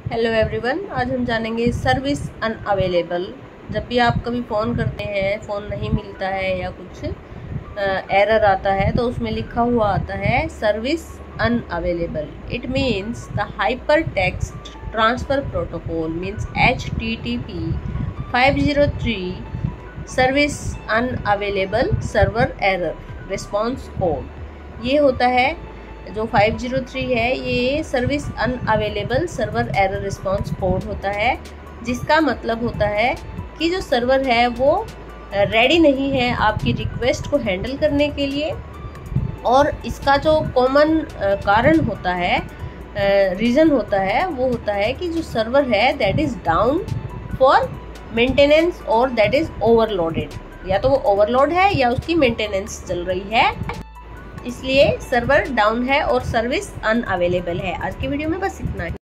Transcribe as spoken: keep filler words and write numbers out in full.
Hello everyone, आज हम जानेंगे सर्विस अनअवेलेबल। जब भी आप कभी फ़ोन करते हैं, फ़ोन नहीं मिलता है या कुछ एरर आता है तो उसमें लिखा हुआ आता है service unavailable. It means the hyper text transfer protocol means H T T P five zero three service unavailable server error response code. ये होता है जो फाइव ज़ीरो थ्री है, ये service unavailable server error response code होता है, जिसका मतलब होता है कि जो सर्वर है वो रेडी नहीं है आपकी रिक्वेस्ट को हैंडल करने के लिए। और इसका जो कॉमन कारण होता है, रीज़न होता है, वो होता है कि जो सर्वर है that is down for maintenance और दैट इज़ ओवरलोडेड। या तो वो ओवरलोड है या उसकी मेंटेनेंस चल रही है, इसलिए सर्वर डाउन है और सर्विस अनअवेलेबल है। आज की वीडियो में बस इतना ही।